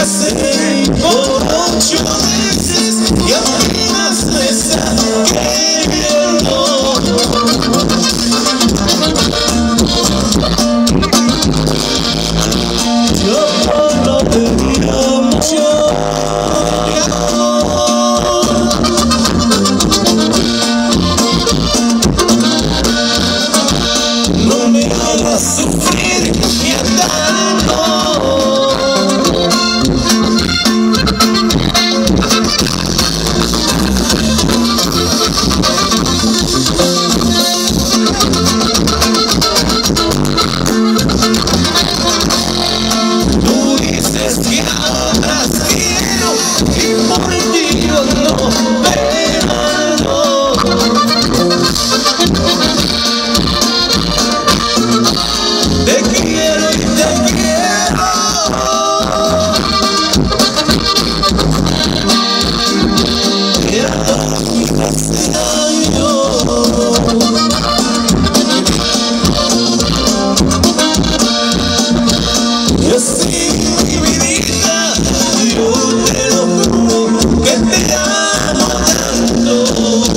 casé por 8 veces y apenas me está queriendo. Yo no tenía mucho no me hagas sufrir y tanto. Tú dices que otras quiero y por ti yo no, pero no. Te quiero y te quiero. Ya hace años. Yo sí, mi vida, yo te lo juro que te amo tanto.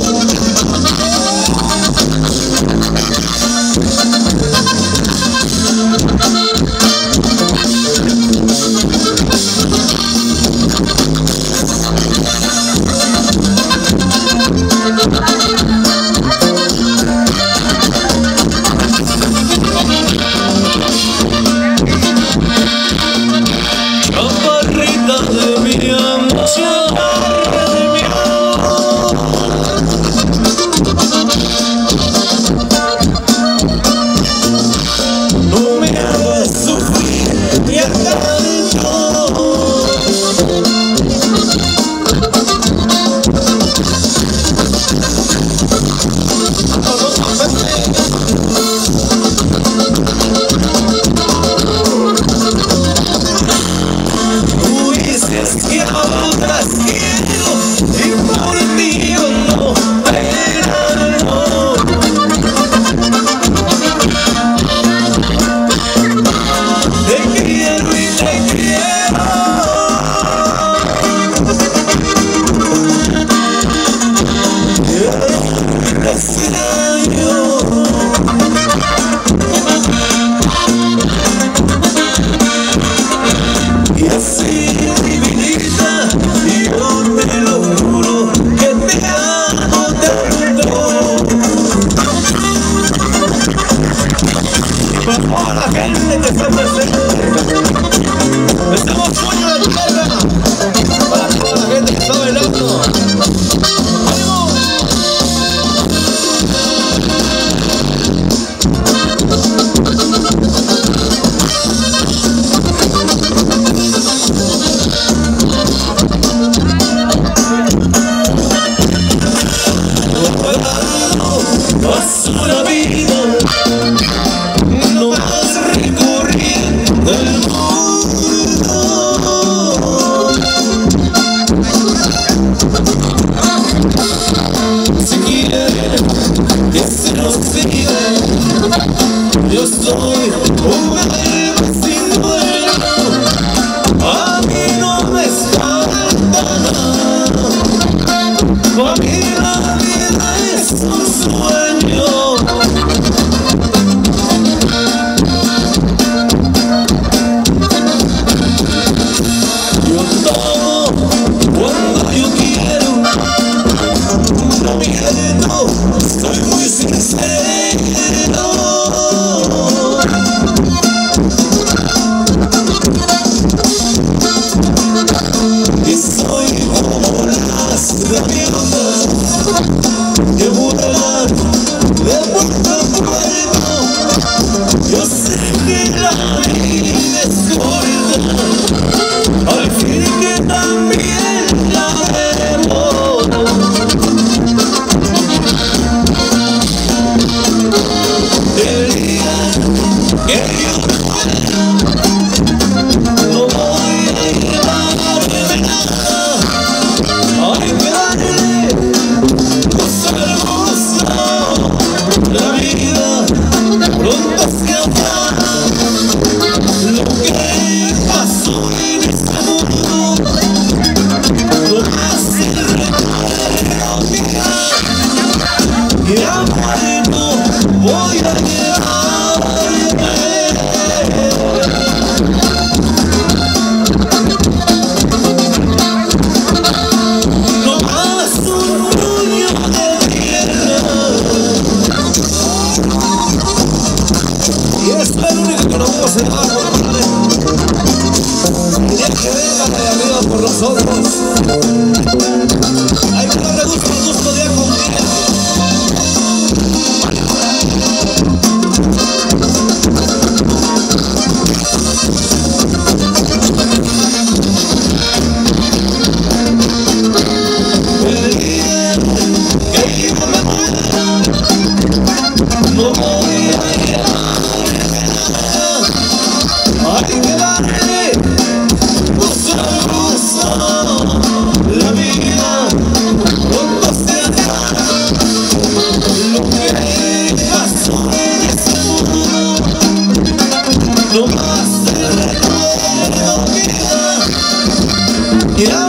Chaparrita de mi amor, chaparrita de mi amor. No me hagas sufrir ni a tanto. Tú dices que otras quiero y por ti yo no, pero no. Te quiero y te quiero. Ya hace años. Y así, mi vida, yo te lo juro que te amo tanto. Y para toda la gente que está presente, estamos puño de tierra. Para toda la gente que está bailando. ¡Ánimo! Paso la vida no más recorriendo el mundo. Si quieren que se nos siga, yo soy un alma sin duelo. A mí no me falta nada. A mí la vida es un sueño. Yo tomo cuando yo quiero, no miento, soy muy sincero. Y soy como las gaviotas que vuelan de puerto a puerto. Yo sé que la vida es corta, al fin que también la vemos. El día que yo no voy a llevarme nada. Ay, padre, cosa hermosa, la vida pronto se acaba. Lo que pasó en este mundo soy el único que no vamos a llevar, compadre. Quería que vengan de arriba por nosotros. Hay que darle gusto al gusto día con día. No voy a llegar, hay que darle gusto al gusto, la vida cuando se acaba, lo que pasó en este mundo, no más se recuerda vida.